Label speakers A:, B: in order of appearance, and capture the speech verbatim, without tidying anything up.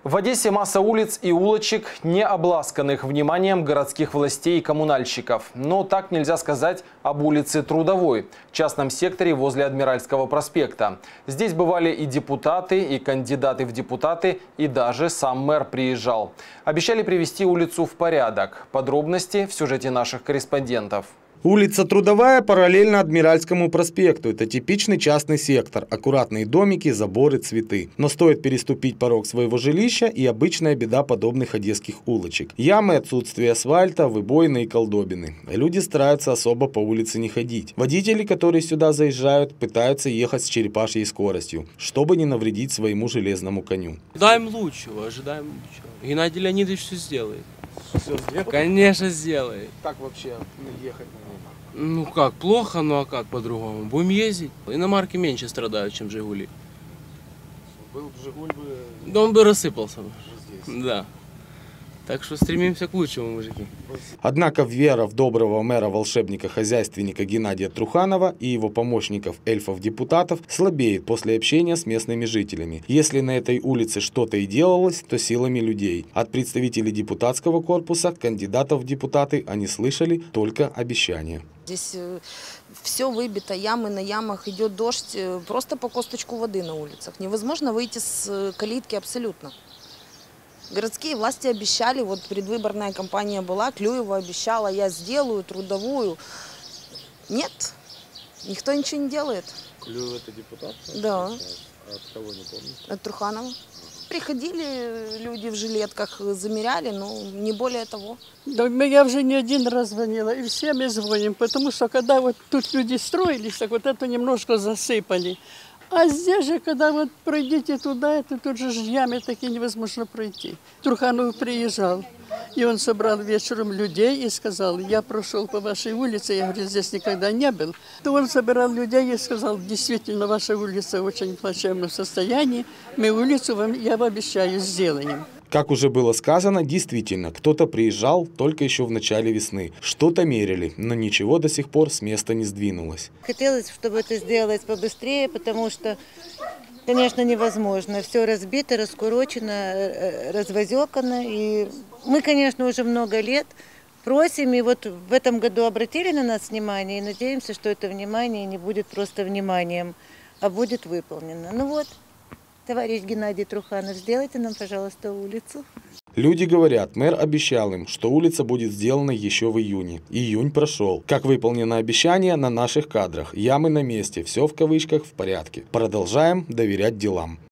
A: В Одессе масса улиц и улочек, не обласканных вниманием городских властей и коммунальщиков. Но так нельзя сказать об улице Трудовой, частном секторе возле Адмиральского проспекта. Здесь бывали и депутаты, и кандидаты в депутаты, и даже сам мэр приезжал. Обещали привести улицу в порядок. Подробности в сюжете наших корреспондентов.
B: Улица Трудовая параллельно Адмиральскому проспекту. Это типичный частный сектор. Аккуратные домики, заборы, цветы. Но стоит переступить порог своего жилища, и обычная беда подобных одесских улочек. Ямы, отсутствие асфальта, выбоины и колдобины. Люди стараются особо по улице не ходить. Водители, которые сюда заезжают, пытаются ехать с черепашьей скоростью, чтобы не навредить своему железному коню.
C: Ожидаем лучшего, ожидаем лучшего. Геннадий Леонидович все сделает.
B: Все сделает?
C: Конечно, сделает.
B: Как вообще ехать на нем?
C: Ну как, плохо, ну а как по-другому? Будем ездить. Иномарки меньше страдают, чем Жигули.
B: Был бы Жигуль бы...
C: Да он бы рассыпался.
B: Здесь.
C: Да. Так что стремимся к лучшему, мужики.
B: Однако вера в доброго мэра-волшебника-хозяйственника Геннадия Труханова и его помощников эльфов-депутатов слабеет после общения с местными жителями. Если на этой улице что-то и делалось, то силами людей. От представителей депутатского корпуса, кандидатов в депутаты, они слышали только обещания.
D: Здесь все выбито, ямы на ямах, идет дождь, просто по косточку воды на улицах. Невозможно выйти с калитки абсолютно. Городские власти обещали, вот предвыборная кампания была, Клюева обещала, я сделаю Трудовую. Нет, никто ничего не делает.
B: Клюева это депутат?
D: Да.
B: А от кого, не помню?
D: От Труханова. Приходили люди в жилетках, замеряли, но не более того.
E: Да, я уже не один раз звонила, и всем мы звоним, потому что когда вот тут люди строились, так вот это немножко засыпали. А здесь же, когда вот пройдите туда, это тут же ямы такие невозможно пройти. Труханов приезжал, и он собрал вечером людей и сказал: я прошел по вашей улице, я говорю, здесь никогда не был. То он собирал людей и сказал: действительно, ваша улица в очень плачевном состоянии, мы улицу вам, я вам обещаю, сделаем.
B: Как уже было сказано, действительно, кто-то приезжал только еще в начале весны. Что-то мерили, но ничего до сих пор с места не сдвинулось.
F: Хотелось, чтобы это сделать побыстрее, потому что, конечно, невозможно. Все разбито, раскурочено, развозекано. И мы, конечно, уже много лет просим, и вот в этом году обратили на нас внимание, и надеемся, что это внимание не будет просто вниманием, а будет выполнено. Ну вот. Товарищ Геннадий Труханов, сделайте нам, пожалуйста, улицу.
B: Люди говорят, мэр обещал им, что улица будет сделана еще в июне. Июнь прошел. Как выполнено обещание на наших кадрах. Ямы на месте, все в кавычках в порядке. Продолжаем доверять делам.